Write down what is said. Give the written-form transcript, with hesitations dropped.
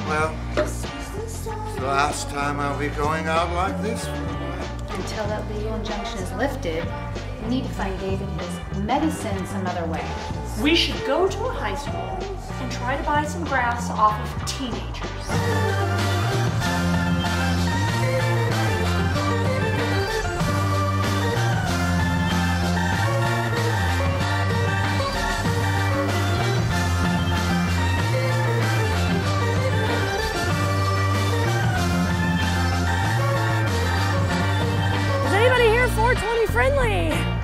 Well, it's the last time I'll be going out like this for a while. Until that legal injunction is lifted, we need to find David his medicine some other way. We should go to a high school and try to buy some grass off of teenagers. Is anybody here 420 friendly?